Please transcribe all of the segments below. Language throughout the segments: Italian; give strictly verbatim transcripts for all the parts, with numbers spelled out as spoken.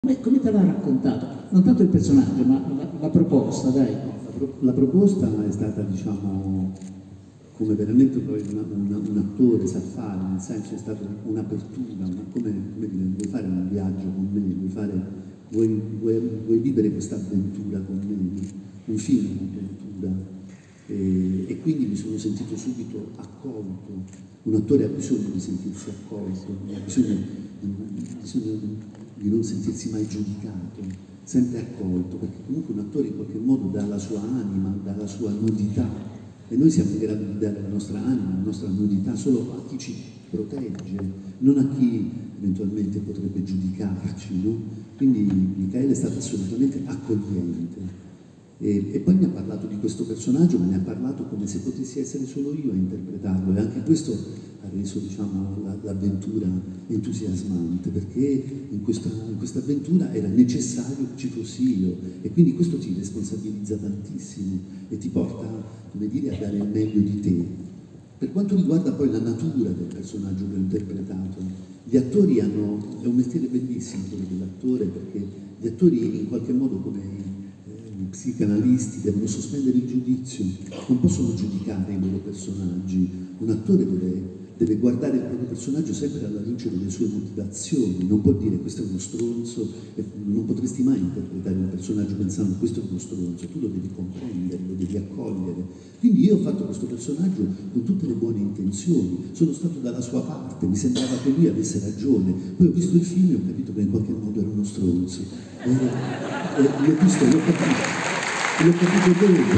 Come, come te l'ha raccontato? Non tanto il personaggio, ma la, la proposta, dai. La, pro, la proposta è stata, diciamo, come veramente poi una, una, un attore sa fare, nel senso è stata un'apertura, una, come, come dire, vuoi fare un viaggio con me, vuoi, fare, vuoi, vuoi, vuoi vivere questa avventura con me, un film è un'avventura. E, e quindi mi sono sentito subito accolto. Un attore ha bisogno di sentirsi accolto, ha bisogno, bisogno di non sentirsi mai giudicato, sempre accolto, perché comunque un attore in qualche modo dà la sua anima, dà la sua nudità, e noi siamo in grado di dare la nostra anima, la nostra nudità solo a chi ci protegge, non a chi eventualmente potrebbe giudicarci, no? Quindi Michaela è stata assolutamente accogliente. E, e poi mi ha parlato di questo personaggio, ma ne ha parlato come se potessi essere solo io a interpretarlo, e anche questo ha reso, diciamo, l'avventura entusiasmante, perché in questa, in questa avventura era necessario che ci fossi io, e quindi questo ti responsabilizza tantissimo e ti porta, come dire, a dare il meglio di te. Per quanto riguarda poi la natura del personaggio che ho interpretato, gli attori hanno, è un mestiere bellissimo quello dell'attore, perché gli attori in qualche modo, come i psicanalisti, devono sospendere il giudizio, non possono giudicare i loro personaggi. Un attore deve, deve guardare il proprio personaggio sempre alla luce delle sue motivazioni, non può dire questo è uno stronzo, e non potresti mai interpretare un personaggio pensando questo è uno stronzo, tu lo devi comprendere, lo devi accogliere. Quindi io ho fatto questo personaggio con tutte le buone intenzioni, sono stato dalla sua parte, mi sembrava che lui avesse ragione, poi ho visto il film e ho capito che in qualche modo era uno stronzo. E, e l'ho visto, l'ho capito, e l'ho capito dopo,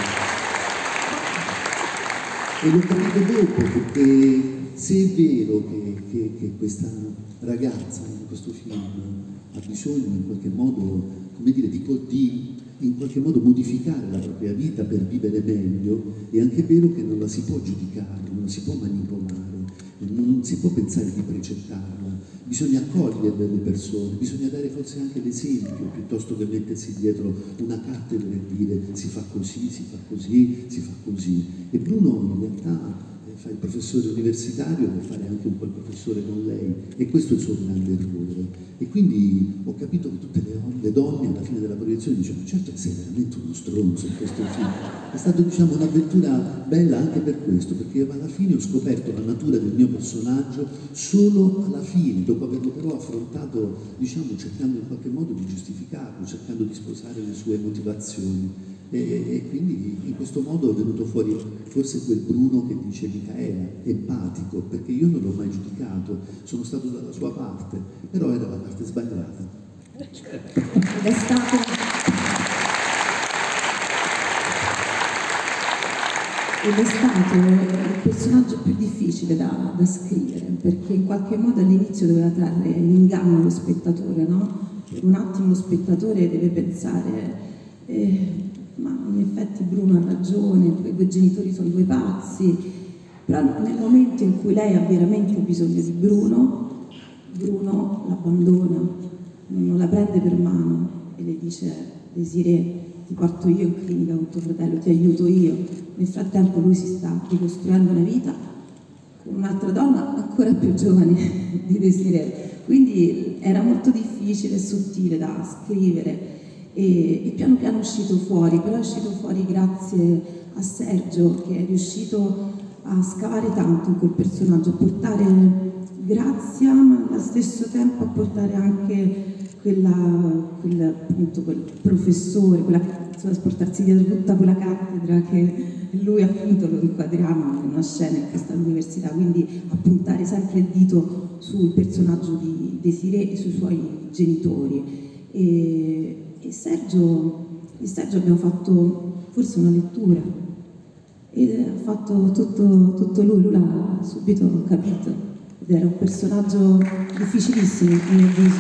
e l'ho capito dopo, perché se è vero che, che, che questa ragazza in questo film ha bisogno in qualche modo, come dire, di, di in qualche modo modificare la propria vita per vivere meglio, è anche vero che non la si può giudicare, non la si può manipolare, non si può pensare di precettarla, bisogna accogliere le persone, bisogna dare forse anche l'esempio, piuttosto che mettersi dietro una cattedra e dire si fa così, si fa così, si fa così. E Bruno in realtà fa il professore universitario, può fare anche un po' il professore con lei, e questo è il suo grande errore. E quindi ho capito che tutte le, le donne alla fine della proiezione dicevano certo che sei veramente uno stronzo in questo film. È stata, diciamo, un'avventura bella anche per questo, perché alla fine ho scoperto la natura del mio personaggio solo alla fine, dopo averlo però affrontato, diciamo, cercando in qualche modo di giustificarlo, cercando di sposare le sue motivazioni. E, e quindi in questo modo è venuto fuori forse quel Bruno che dice Michaela, empatico, perché io non l'ho mai giudicato, sono stato dalla sua parte, però era la parte sbagliata. Ed è stato... Ed è stato il personaggio più difficile da, da scrivere, perché in qualche modo all'inizio doveva trarre in inganno lo spettatore, no? Per un attimo lo spettatore deve pensare eh, ma in effetti Bruno ha ragione, quei due genitori sono due pazzi, però nel momento in cui lei ha veramente bisogno di Bruno, Bruno l'abbandona, non la prende per mano e le dice Desirée, ti porto io in clinica con tuo fratello, ti aiuto io. Nel frattempo lui si sta ricostruendo una vita con un'altra donna ancora più giovane di Desirée, quindi era molto difficile e sottile da scrivere. E, e piano piano è uscito fuori, però è uscito fuori grazie a Sergio, che è riuscito a scavare tanto in quel personaggio, a portare grazia, ma allo stesso tempo a portare anche quella, quella, appunto, quel professore, quella, insomma, sportarsi dietro tutta quella cattedra che lui appunto lo inquadriamo in una scena in questa università, quindi a puntare sempre il dito sul personaggio di Desirée e sui suoi genitori. E, E Sergio, e Sergio abbiamo fatto forse una lettura e ha fatto tutto, tutto lui, lui l'ha subito capito ed era un personaggio difficilissimo a mio avviso.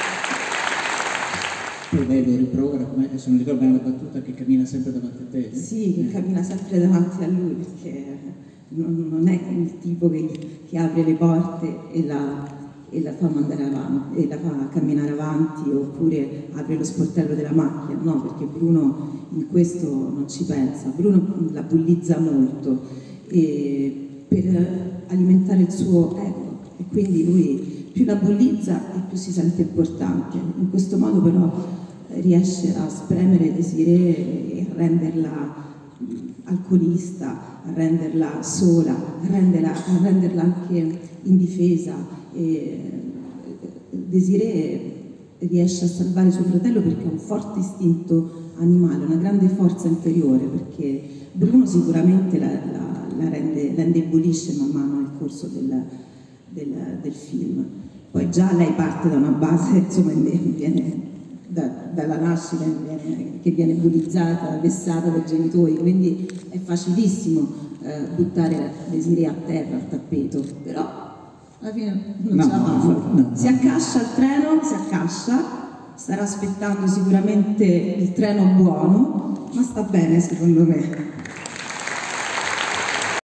Poi lei lo rimprovera, come se non ricordo bene la battuta, che cammina sempre davanti a te. Sì, che cammina sempre davanti a lui, perché non, non è il tipo che, che apre le porte e la... e la fa mandare avanti, e la fa camminare avanti, oppure apre lo sportello della macchina, no, perché Bruno in questo non ci pensa, Bruno la bullizza molto e per alimentare il suo ego, e quindi lui più la bullizza e più si sente importante. In questo modo però eh, riesce a spremere Desirée e a renderla alcolista, a renderla sola, a renderla, a renderla anche indifesa. E Desirée riesce a salvare suo fratello perché ha un forte istinto animale, una grande forza interiore, perché Bruno sicuramente la, la, la, rende, la indebolisce man mano nel corso del, del, del film. Poi già lei parte da una base, insomma, viene da, dalla nascita viene, che viene bullizzata, vessata dai genitori, quindi è facilissimo eh, buttare Desirée a terra, al tappeto, però alla fine non no, ce la fa. no, no. Si accascia al treno, si accascia, starà aspettando sicuramente il treno buono, ma sta bene secondo me.